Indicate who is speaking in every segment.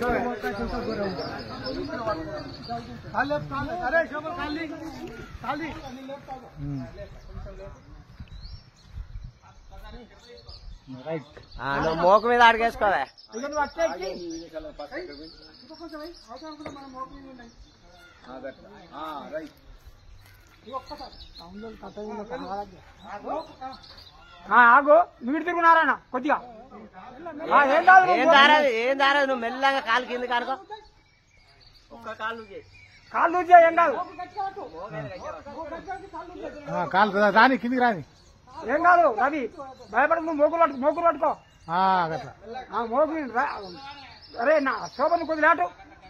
Speaker 1: నువ్వు మోకు మీద అడిగేసుకోవా
Speaker 2: ఆగు మీరు తిరుగున్నారా కొద్దిగా
Speaker 1: ఏం దారాదు నువ్వు మెల్లగా కాలు కింద కానుకో ఒక్క కాలు
Speaker 2: కాళ్ళు ఏం కాదు
Speaker 3: కాలు రాని కిందికి రాని
Speaker 2: ఏం కాదు రవి భయపడ నువ్వు మోకులు పట్టుకో మోకు అరే నా శోభను కొద్ది లేటు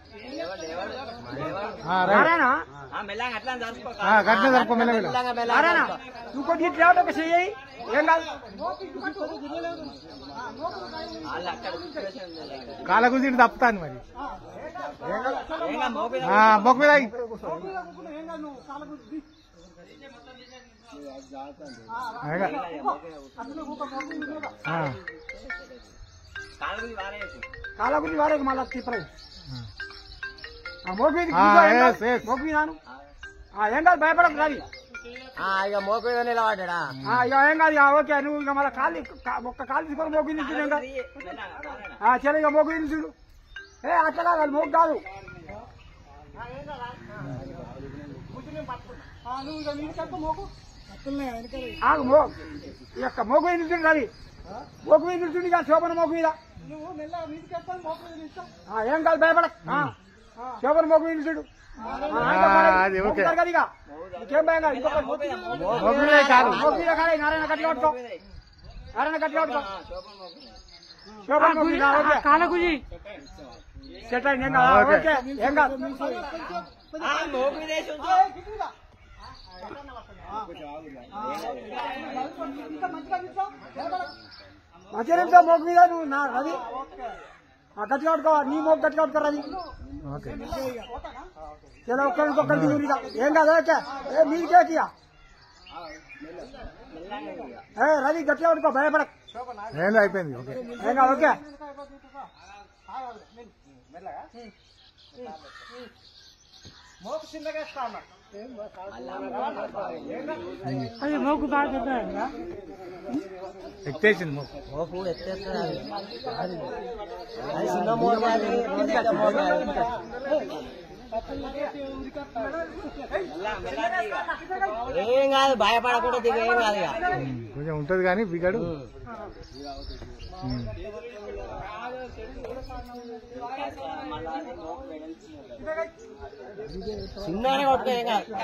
Speaker 2: నువ్వు కొద్ది లేటు ఒక చెయ్యి ఏం కాదు
Speaker 3: కాళ్ళ గురించి తప్పుతాను మరి మొక్క మీద
Speaker 2: కాళ్ళ గురించి వారే మళ్ళా తిప్పరు మోకు మీద ఏం కాదు భయపడకు రవి
Speaker 1: ఇక మోకు మీద నిలబడ్డా
Speaker 2: ఇక ఏం కాదు ఓకే నువ్వు ఇక మళ్ళీ కాళ్ళు ఒక్క కాలు తీసుకొని మోకు నుంచి చలో ఇక మోకు నుంచి చూడు అట్లా కాదు మోకు కాదు మోకు మీద నిల్చుండు రవి మోకు మీద నిల్చుండి ఇక శోభన మోకు మీద ఏం కాదు భయపడ శోభన మోకు మీద నిల్చుడు ఇంకేం భయం కాదు మోకు మీద కాదు నారాయణ గట్టి కొట్టుకో నారాయణ గట్టి కొట్టుకో శోభన కాలకుజీ సెట్ అయింది ఏం కాదు మంచిగా మోకు మీద నువ్వు నా రవి గట్టి కొట్టుకో నీ మోకు గట్టి కొట్టుకో రవి చలో ఒక్కరికొక్కరి దిగురు ఏం కాదు ఓకే మీకేకి రవి గట్టిగా కొట్టుకో భయపడక
Speaker 3: అయిపోయింది
Speaker 2: ఏం కాదు ఓకే మోకు చిన్నగా ఇస్తా ఉన్నా అది మోకు బాగా
Speaker 3: ఎత్తేసింది
Speaker 1: మోకు ఎత్తేస్తుంది ఏం కాదు భయపడకుండా దిగ ఏం కాదు
Speaker 3: కొంచెం ఉంటది కానీ బిగాడు
Speaker 1: చిన్ననే కొట్టుకో ఏం కాదు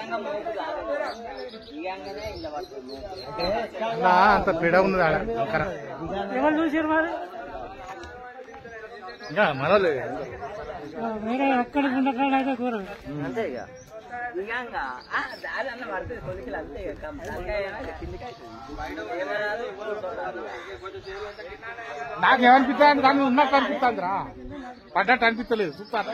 Speaker 3: అంత పీడ ఉంది ఆడ
Speaker 2: ఎవరు చూసారు మరి
Speaker 3: ఇంకా మనలే
Speaker 2: వేరే ఎక్కడ ఉండకాడ అయితే కూర
Speaker 1: అంతే ఇక దారి అన్న పడుతుంది కొలికలు అంతే
Speaker 3: నాకేమనిపిస్తుంది కానీ ఉన్నట్టు అనిపిస్తుంది రా పడ్డట్టు అనిపించలేదు చూస్తారు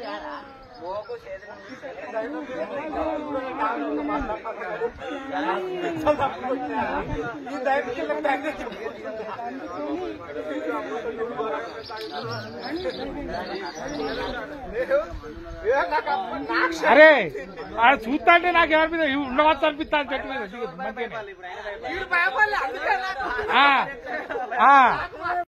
Speaker 3: అరే ఆడ చూస్తా అంటే నాకు ఏమనిపిస్తుంది ఉండవచ్చు అనిపిస్తా చెట్టు మీద